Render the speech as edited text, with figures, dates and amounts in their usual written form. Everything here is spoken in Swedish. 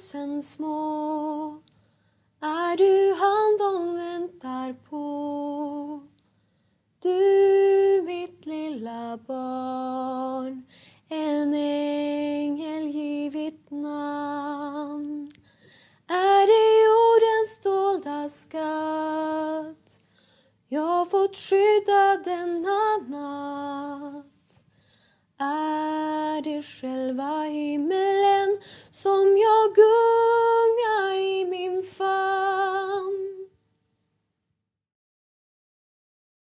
tusen små är du han de väntar på. Du mitt lilla barn, en ängel givit namn. Är det jordens dolda skatt jag fått skydda denna natt? Är det själva himmelen som jag gungar i min famn?